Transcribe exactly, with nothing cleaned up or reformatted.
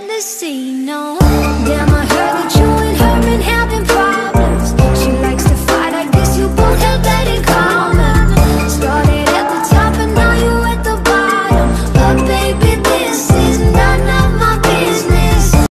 the sea, no. Damn, I heard that you and her been having